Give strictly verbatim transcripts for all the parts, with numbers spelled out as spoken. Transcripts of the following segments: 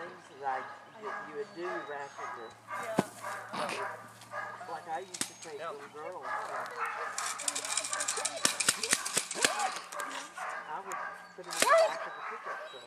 things that, I, that you would do after the, like I used to take little girls. I would put them in the back of the pickup truck.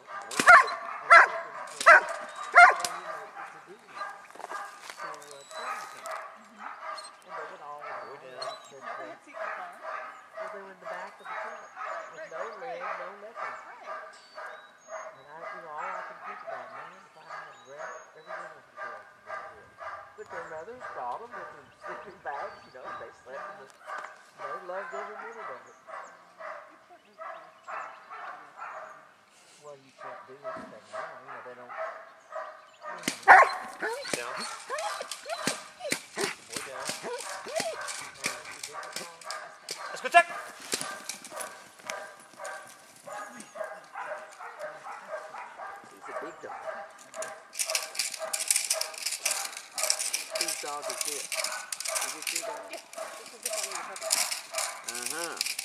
They were in the back of the truck with no leg, no nothing. And I, you know, all I can think about, man, if I had wrecked, every one of the girls would be good. But their mothers brought them with their sleeping bags, you know, they slept in the, they loved every minute of it. Well, you can't do anything now, you know, they don't, you know. Down. Boy down. Let's go check. Big dog. Whose dog is this? Is this your dog? Yeah, this is the one in the puppy. Uh-huh.